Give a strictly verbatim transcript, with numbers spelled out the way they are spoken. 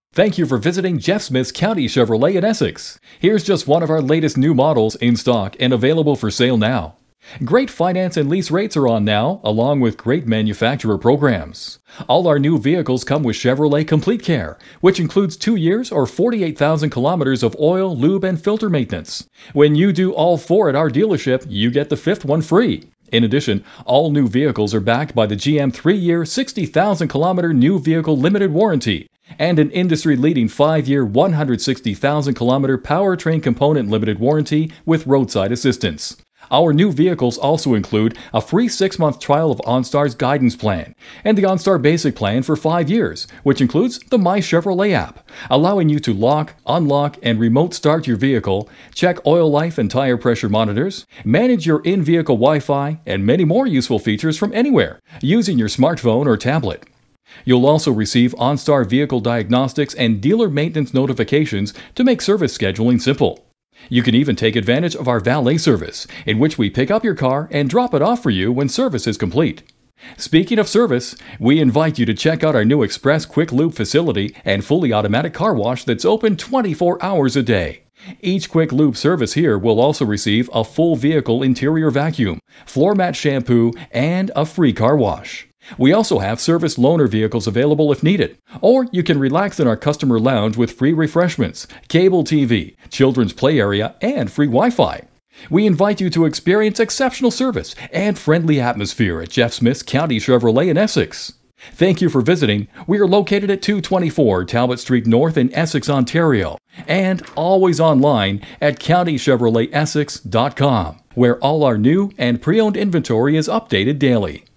Thank you for visiting Jeff Smith's County Chevrolet in Essex. Here's just one of our latest new models in stock and available for sale now. Great finance and lease rates are on now, along with great manufacturer programs. All our new vehicles come with Chevrolet Complete Care, which includes two years or forty-eight thousand kilometers of oil, lube, and filter maintenance. When you do all four at our dealership, you get the fifth one free. In addition, all new vehicles are backed by the G M three-year, sixty thousand kilometer new vehicle limited warranty and an industry-leading five-year, one hundred sixty thousand kilometer powertrain component limited warranty with roadside assistance. Our new vehicles also include a free six-month trial of OnStar's guidance plan and the OnStar Basic plan for five years, which includes the My Chevrolet app, allowing you to lock, unlock, and remote start your vehicle, check oil life and tire pressure monitors, manage your in-vehicle Wi-Fi, and many more useful features from anywhere using your smartphone or tablet. You'll also receive OnStar vehicle diagnostics and dealer maintenance notifications to make service scheduling simple. You can even take advantage of our valet service, in which we pick up your car and drop it off for you when service is complete. Speaking of service, we invite you to check out our new Express Quick Lube facility and fully automatic car wash that's open twenty-four hours a day. Each Quick Lube service here will also receive a full vehicle interior vacuum, floor mat shampoo, and a free car wash. We also have service loaner vehicles available if needed, or you can relax in our customer lounge with free refreshments, cable T V, children's play area, and free Wi-Fi. We invite you to experience exceptional service and friendly atmosphere at Jeff Smith's County Chevrolet in Essex. Thank you for visiting. We are located at two twenty-four Talbot Street North in Essex, Ontario, and always online at county chevrolet essex dot com, where all our new and pre-owned inventory is updated daily.